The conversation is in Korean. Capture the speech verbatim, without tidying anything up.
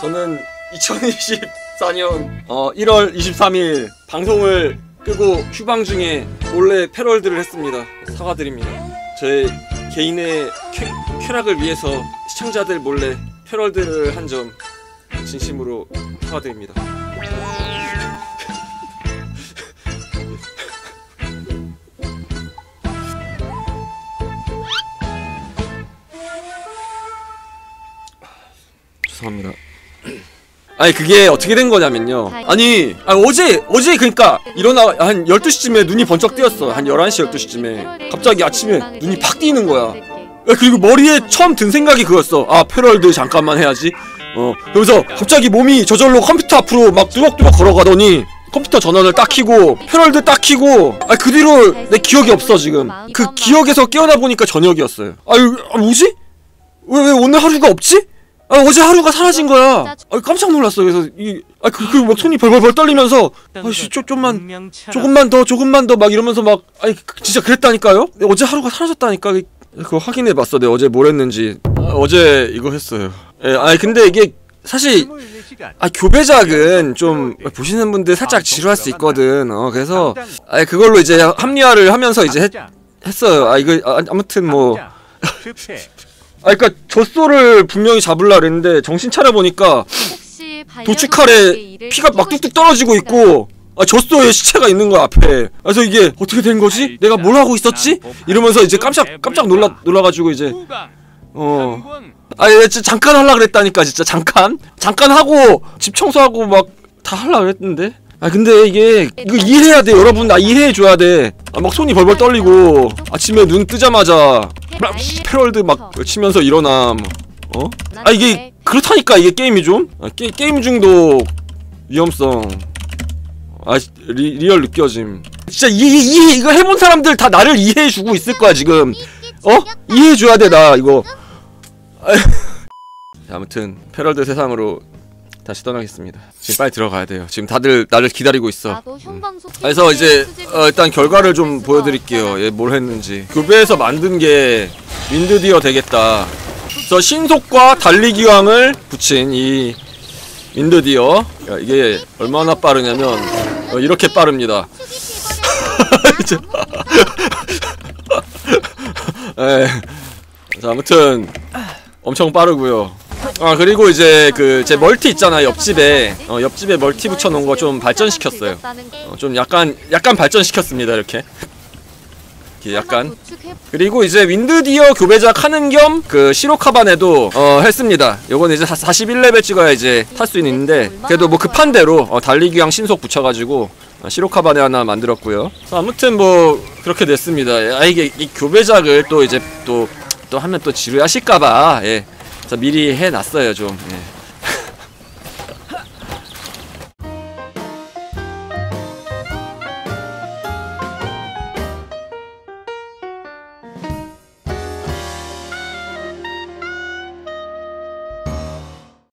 저는 이천이십사 년 어, 일월 이십삼일 방송을 끄고 휴방 중에 몰래 패럴들을 했습니다. 사과드립니다. 제 개인의 쾌, 쾌락을 위해서 시청자들 몰래 패럴들을 한 점 진심으로 사과드립니다. 죄송합니다. 아니 그게 어떻게 된 거냐면요. 아니, 아니 어제 어제 그니까 일어나 한 열두 시쯤에 눈이 번쩍 뜨였어. 한 열한 시 열두 시쯤에 갑자기 아침에 눈이 팍 뜨이는 거야. 그리고 머리에 처음 든 생각이 그거였어. 아, 패럴드 잠깐만 해야지. 어 그래서 갑자기 몸이 저절로 컴퓨터 앞으로 막 뚜벅뚜벅 걸어가더니 컴퓨터 전원을 딱 켜고 패럴드 딱 켜고, 아 그 뒤로 내 기억이 없어 지금. 그 기억에서 깨어나 보니까 저녁이었어요. 아유, 아, 뭐지? 왜 왜 오늘 하루가 없지? 아, 어제 하루가 사라진 거야. 아, 깜짝 놀랐어. 그래서 이 아 그 그 막 손이 벌벌벌 떨리면서 아씨 좀 좀만 조금만 더 조금만 더 막 이러면서 막 아니 진짜 그랬다니까요. 어제 하루가 사라졌다니까. 그거 확인해봤어. 내가 어제 뭘 했는지. 아, 어제 이거 했어요. 예, 아니 근데 이게 사실 아 교배작은 좀 보시는 분들 살짝 지루할 수 있거든. 어 그래서 아 그걸로 이제 합리화를 하면서 이제 했, 했어요. 아 이거 아, 아무튼 뭐. 아 그니까 젖소를 분명히 잡으려 그랬는데 정신 차려보니까 도치칼에 피가 막 뚝뚝 떨어지고 있고 아 젖소에 시체가 있는 거야 앞에. 그래서 이게 어떻게 된 거지? 내가 뭘 하고 있었지? 이러면서 이제 깜짝 깜짝 놀라 놀라가지고 이제 어 아 진짜 잠깐 하려 그랬다니까. 진짜 잠깐 잠깐 하고 집 청소하고 막 다 하려 그랬는데. 아 근데 이게 이거 이해해야 돼 여러분. 나 이해해 줘야 돼. 아 막 손이 벌벌 떨리고 아침에 눈 뜨자마자 패럴드 막 치면서 일어남. 어? 아 이게 그렇다니까. 이게 게임이 좀 아, 게, 게임 중독 위험성 아 리, 리얼 느껴짐. 진짜 이, 이, 이 이거 해본 사람들 다 나를 이해해주고 있을 거야 지금. 어? 이해해줘야 돼 나 이거. 아무튼 패럴드 세상으로 다시 떠나겠습니다. 지금 빨리 들어가야 돼요. 지금 다들 나를 기다리고 있어. 음. 그래서 이제 어, 일단 결과를 좀 보여드릴게요. 얘 뭘 했는지. 교배에서 만든 게 윈드디어 되겠다. 그래서 신속과 달리기왕을 붙인 이 윈드디어. 야, 이게 얼마나 빠르냐면 어, 이렇게 빠릅니다. 에. 자, 아무튼 엄청 빠르고요. 아 그리고 이제 그 제 멀티 있잖아요. 옆집에 어 옆집에 멀티 붙여놓은 거 좀 발전시켰어요. 어, 좀 약간 약간 발전시켰습니다. 이렇게 이렇게 약간. 그리고 이제 윈드디어 교배작 하는 겸 그 시로카반에도 어 했습니다. 요건 이제 사십일 레벨 찍어야 이제 탈 수 있는데 그래도 뭐 급한 대로 어, 달리기왕 신속 붙여가지고 어, 시로카반에 하나 만들었고요. 아무튼 뭐 그렇게 됐습니다. 아 이게 이 교배작을 또 이제 또 또 하면 또 지루하실까봐 예. 자 미리 해놨어요 좀. 예.